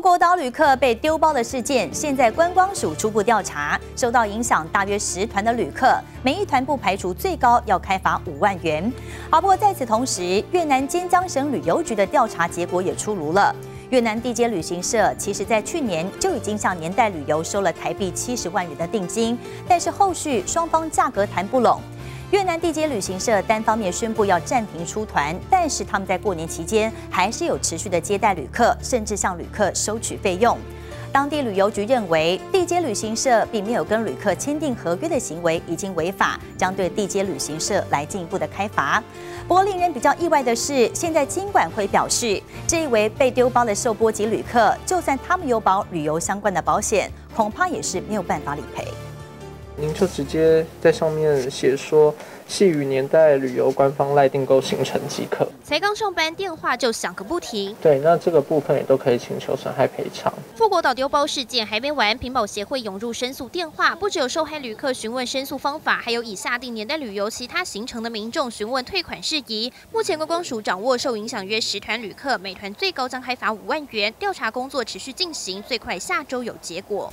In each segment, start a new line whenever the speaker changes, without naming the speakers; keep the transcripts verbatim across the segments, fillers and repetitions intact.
国岛旅客被丢包的事件，现在观光署初步调查，受到影响大约十团的旅客，每一团不排除最高要开罚五万元。好，不过在此同时，越南尖江省旅游局的调查结果也出炉了。越南地接旅行社其实在去年就已经向年代旅游收了台币七十万元的定金，但是后续双方价格谈不拢。 越南地接旅行社单方面宣布要暂停出团，但是他们在过年期间还是有持续的接待旅客，甚至向旅客收取费用。当地旅游局认为，地接旅行社并没有跟旅客签订合约的行为已经违法，将对地接旅行社来进一步的开罚。不过，令人比较意外的是，现在金管会表示，这一位被丢包的受波及旅客，就算他们有保旅游相关的保险，恐怕也是没有办法理赔。
您就直接在上面写说，系与年代旅游官方赖订购行程即可。
才刚上班，电话就响个不停。
对，那这个部分也都可以请求损害赔偿。
富国岛丢包事件还没完，屏保协会涌入申诉电话，不只有受害旅客询问申诉方法，还有已下订年代旅游其他行程的民众询问退款事宜。目前观光署掌握受影响约十团旅客，每团最高将开罚五万元。调查工作持续进行，最快下周有结果。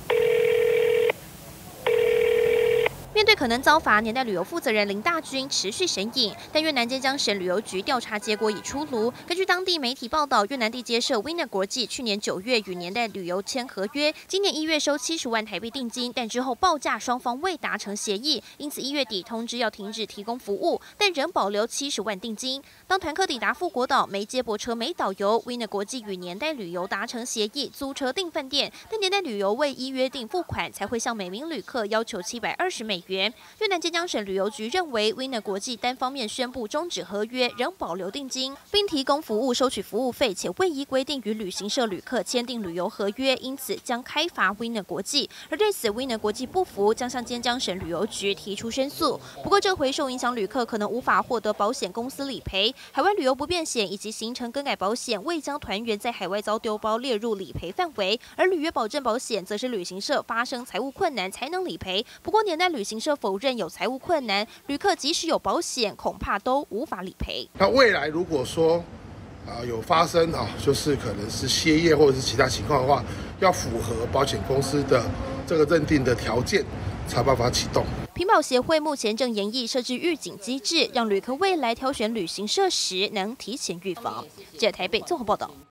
面对可能遭罚，年代旅游负责人林大军持续审隐，但越南尖江省旅游局调查结果已出炉。根据当地媒体报道，越南地接社 Winner 国际去年九月与年代旅游签合约，今年一月收七十万台币定金，但之后报价双方未达成协议，因此一月底通知要停止提供服务，但仍保留七十万定金。当团客抵达富国岛，没接驳车、没导游 ，Winner 国际与年代旅游达成协议，租车订饭店，但年代旅游未依约定付款，才会向每名旅客要求七百二十美元。 越南尖江省旅游局认为 ，Winner 国际单方面宣布终止合约，仍保留定金，并提供服务收取服务费，且未依规定与旅行社旅客签订旅游合约，因此将开罚 Winner 国际。而对此 ，Winner 国际不服，将向尖江省旅游局提出申诉。不过，这回受影响旅客可能无法获得保险公司理赔，海外旅游不便险以及行程更改保险未将团员在海外遭丢包列入理赔范围，而履约保证保险则是旅行社发生财务困难才能理赔。不过，年代旅行社否认有财务困难，旅客即使有保险，恐怕都无法理赔。
那未来如果说啊、呃、有发生啊，就是可能是歇业或者是其他情况的话，要符合保险公司的这个认定的条件，才有办法启动。
屏保协会目前正研议设置预警机制，让旅客未来挑选旅行社时能提前预防。记者台北综合报道。